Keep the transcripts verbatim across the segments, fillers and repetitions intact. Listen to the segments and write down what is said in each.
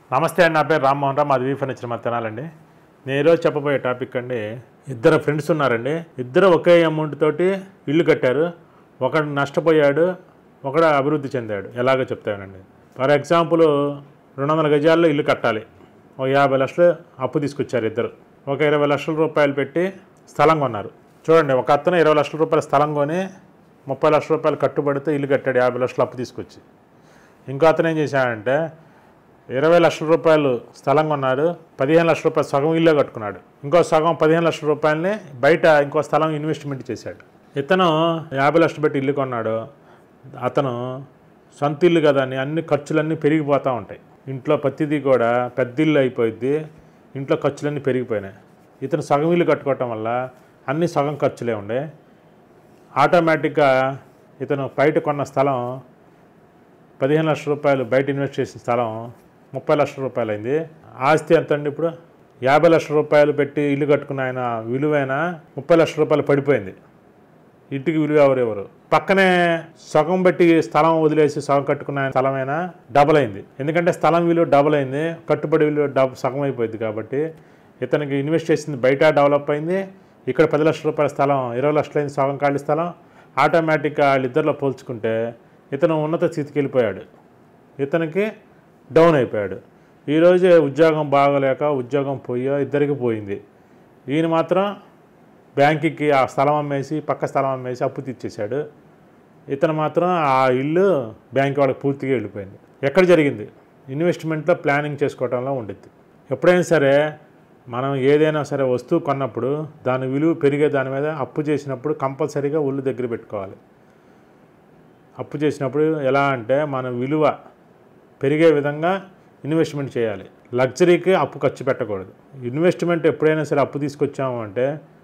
నమస్తే అండి, నా పేరు రామ్మోహన్ రావు, మాది వీ ఫర్నిచర్ మా తెనాలండి. నేను ఈరోజు చెప్పబోయే టాపిక్ అండి, ఇద్దరు ఫ్రెండ్స్ ఉన్నారండి. ఇద్దరు ఒకే అమౌంట్ తోటి ఇల్లు కట్టారు. ఒకడు నష్టపోయాడు, ఒకడు అభివృద్ధి చెందాడు. ఎలాగో చెప్తానండి. ఫర్ ఎగ్జాంపుల్, రెండు వందల గజాల్లో ఇల్లు కట్టాలి. ఒక యాభై లక్షలు అప్పు తీసుకొచ్చారు ఇద్దరు. ఒక ఇరవై లక్షల రూపాయలు పెట్టి స్థలం కొన్నారు. చూడండి, ఒక అతను ఇరవై లక్షల రూపాయల స్థలం కొని ముప్పై లక్షల రూపాయలు కట్టుబడితే ఇల్లు కట్టాడు, యాభై లక్షలు అప్పు తీసుకొచ్చి. ఇంకో అతను ఏం చేశాడంటే, ఇరవై లక్షల రూపాయలు స్థలం కొన్నాడు, పదిహేను లక్షల రూపాయలు సగం ఇల్లు కట్టుకున్నాడు. ఇంకో సగం పదిహేను లక్షల రూపాయలని బయట ఇంకో స్థలం ఇన్వెస్ట్మెంట్ చేశాడు. ఇతను యాభై లక్షలు పెట్టి ఇల్లు కొన్నాడు. అతను సొంత ఇల్లు కదా అని అన్ని ఖర్చులన్నీ పెరిగిపోతూ ఉంటాయి. ఇంట్లో ప్రతిదీ కూడా పెద్ద ఇల్లు అయిపోయింది, ఇంట్లో ఖర్చులన్నీ పెరిగిపోయినాయి. ఇతను సగం ఇల్లు కట్టుకోవటం వల్ల అన్ని సగం ఖర్చులే ఉండే. ఆటోమేటిక్గా ఇతను బయట కొన్న స్థలం పదిహేను లక్షల రూపాయలు బయట ఇన్వెస్ట్ చేసిన స్థలం ముప్పై లక్షల రూపాయలు అయింది. ఆస్తి ఎంత అండి? ఇప్పుడు యాభై లక్షల రూపాయలు పెట్టి ఇల్లు కట్టుకున్న ఆయన విలువైన ముప్పై లక్షల రూపాయలు పడిపోయింది. ఇంటికి విలువ ఎవరెవరు? పక్కనే సగం పెట్టి స్థలం వదిలేసి సగం కట్టుకున్న ఆయన స్థలమైనా డబుల్ అయింది. ఎందుకంటే స్థలం విలువ డబుల్ అయింది, కట్టుబడి విలువ డబ్ సగం అయిపోయింది. కాబట్టి ఇతనికి ఇన్వెస్ట్ చేసింది బయట డెవలప్ అయింది, ఇక్కడ పది లక్షల రూపాయల స్థలం ఇరవై లక్షలు అయింది, సగం ఖాళీ స్థలం. ఆటోమేటిక్గా వాళ్ళిద్దరిలో పోల్చుకుంటే ఇతను ఉన్నత స్థితికి వెళ్ళిపోయాడు, ఇతనికి డౌన్ అయిపోయాడు. ఈరోజు ఉద్యోగం బాగోలేక ఉద్యోగం పోయో ఇద్దరికి పోయింది. ఈయన మాత్రం బ్యాంకుకి ఆ స్థలం అమ్మేసి పక్క స్థలం అమ్మేసి అప్పు తీర్చేశాడు. ఇతను మాత్రం ఆ ఇల్లు బ్యాంక్ వాళ్ళకి పూర్తిగా వెళ్ళిపోయింది. ఎక్కడ జరిగింది? ఇన్వెస్ట్మెంట్లో ప్లానింగ్ చేసుకోవడంలో ఉండిద్ది. ఎప్పుడైనా సరే మనం ఏదైనా సరే వస్తువు కొన్నప్పుడు దాని విలువ పెరిగే దాని మీద అప్పు చేసినప్పుడు కంపల్సరీగా ఒళ్ళు దగ్గర పెట్టుకోవాలి. అప్పు చేసినప్పుడు ఎలా అంటే మన విలువ పెరిగే విధంగా ఇన్వెస్ట్మెంట్ చేయాలి. లగ్జరీకి అప్పు ఖర్చు పెట్టకూడదు. ఇన్వెస్ట్మెంట్ ఎప్పుడైనా సరే అప్పు తీసుకొచ్చాము అంటే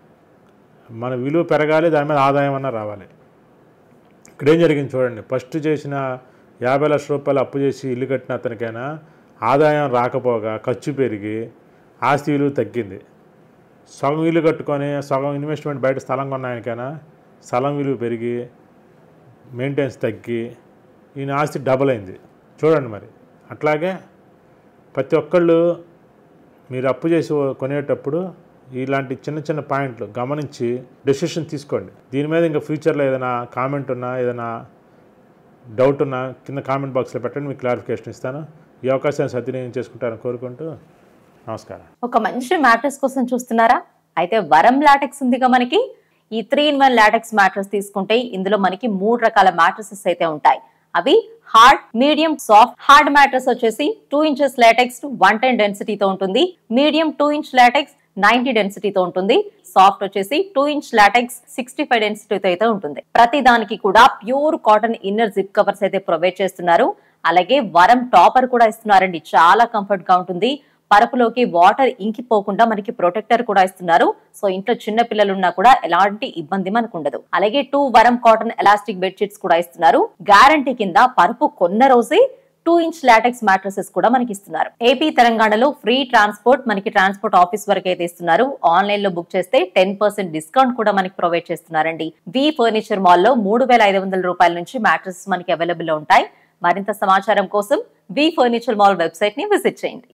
మన విలువ పెరగాలి, దాని మీద ఆదాయం అన్న రావాలి. ఇక్కడేం జరిగింది చూడండి. ఫస్ట్ చేసిన యాభై లక్షల రూపాయలు అప్పు చేసి ఇల్లు కట్టిన అతనికైనా ఆదాయం రాకపోగా ఖర్చు పెరిగి ఆస్తి విలువ తగ్గింది. సగం ఇల్లు కట్టుకొని సగం ఇన్వెస్ట్మెంట్ బయట స్థలం కొన్న ఆయనకైనా స్థలం విలువ పెరిగి మెయింటెనెన్స్ తగ్గి ఈయన ఆస్తి డబుల్ అయింది. చూడండి మరి. అట్లాగే ప్రతి ఒక్కళ్ళు మీరు అప్పు చేసి కొనేటప్పుడు ఇలాంటి చిన్న చిన్న పాయింట్లు గమనించి డెసిషన్ తీసుకోండి. దీని మీద ఇంకా ఫ్యూచర్లో ఏదైనా కామెంట్ ఉన్నా, ఏదైనా డౌట్ ఉన్నా కింద కామెంట్ బాక్స్లో పెట్టండి, మీకు క్లారిఫికేషన్ ఇస్తాను. ఈ అవకాశాన్ని సద్వినియోగం చేసుకుంటారని కోరుకుంటూ నమస్కారం. ఒక మంచి మ్యాట్రెస్ కోసం చూస్తున్నారా? అయితే వరం లాటెక్స్ ఉందిగా మనకి. ఈ three in one latex mattress తీసుకుంటే ఇందులో మనకి మూడు రకాల మ్యాట్రెసెస్ అయితే ఉంటాయి. అవి hard, medium, soft. Hard mattress వచ్చేసి two inches latex one ten డెన్సిటీతో ఉంటుంది. Medium two inch latex ninety డెన్సిటీతో ఉంటుంది. సాఫ్ట్ వచ్చేసి two inch latex sixty five డెన్సిటీతో అయితే ఉంటుంది. ప్రతి దానికి కూడా pure cotton inner zip covers అయితే ప్రొవైడ్ చేస్తున్నారు. అలాగే వరం టాపర్ కూడా ఇస్తున్నారండి. చాలా కంఫర్ట్ గా ఉంటుంది. పరుపులోకి వాటర్ ఇంకిపోకుండా మనకి ప్రొటెక్టర్ కూడా ఇస్తున్నారు. సో ఇంట్లో చిన్న పిల్లలు ఉన్నా కూడా ఎలాంటి ఇబ్బంది మనకు ఉండదు. అలాగే టూ వరం కాటన్ ఎలాస్టిక్ బెడ్షీట్స్ కూడా ఇస్తున్నారు. గ్యారంటీ కింద పరుపు కొన్న రోజే టూ ఇంచ్ లాటెక్స్ మ్యాట్రసెస్ కూడా మనకి ఇస్తున్నారు. ఏపీ తెలంగాణలో ఫ్రీ ట్రాన్స్పోర్ట్, మనకి ట్రాన్స్పోర్ట్ ఆఫీస్ వరకు అయితే ఇస్తున్నారు. ఆన్లైన్ లో బుక్ చేస్తే టెన్ పర్సెంట్ డిస్కౌంట్ కూడా మనకి ప్రొవైడ్ చేస్తున్నారండి. వి ఫర్నిచర్ మాల్ లో మూడు వేల ఐదు వందల రూపాయల నుంచి మ్యాట్రసెస్ మనకి అవైలబుల్ లో ఉంటాయి. మరింత సమాచారం కోసం వి ఫర్నిచర్ మాల్ వెబ్సైట్ ని విజిట్ చేయండి.